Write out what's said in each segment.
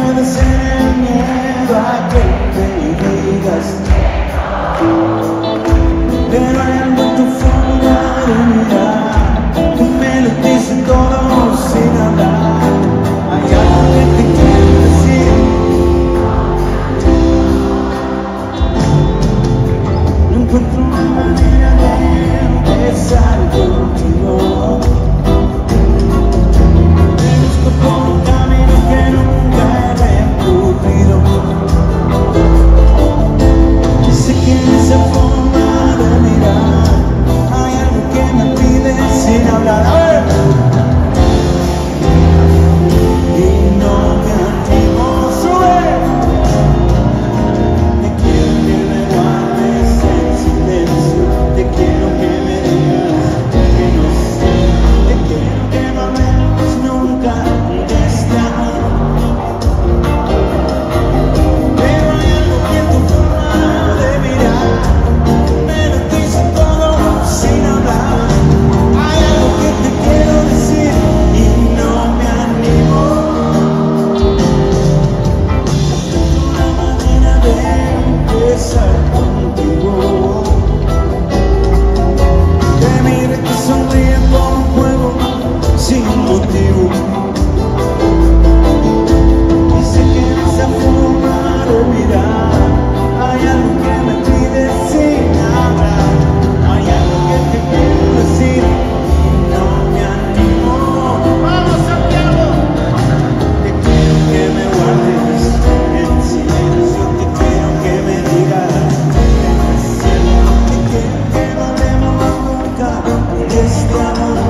puede ser el miedo a que me digas, pero hay algo en tu forma de mirar que me lo dice todo sin hablar. Hay algo que te quiero decir, no encuentro una manera de empezar contigo. Me busco por un camino que nunca he recorrido, y sé que en esa forma de mirar hay algo que me pide sin hablar. A ver. Y no me animo, sube. Te quiero que me guardes en silencio, te quiero que me digas que no sé, te quiero que no hablemos nunca de este amor. Pero hay algo que en tu forma de mirar me lo dice todo sin hablar. Hay algo que te quiero decir y no me animo. Una manera de empezar contigo, que mire que sonríe por un juego sin motivo. Y sé que en esa forma de mirar hay algo que me pide sin hablar. Hay algo que te quiero decir y no me animo. ¡Vamos, Santiago! Te quiero que me guardes en silencio, te quiero que me digas que no es cierto, te quiero que no hablemos nunca de este amor.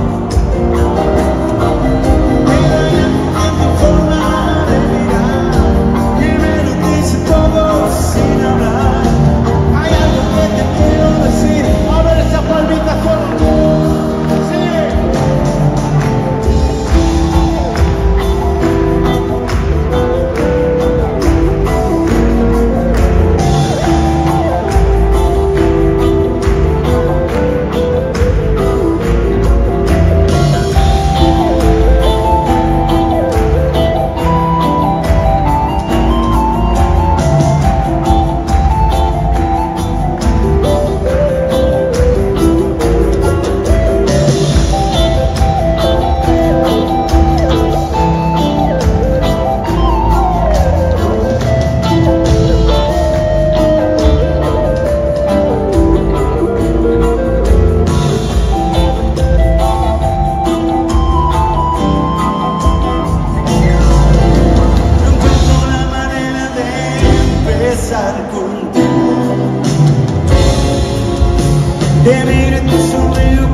Pero hay algo en tu forma de mirar que me lo dice todo sin hablar. Hay algo que te quiero decir. A ver esa palmita fuerte. Sí. No encuentro la manera de empezar contigo, de ver tu sonrisa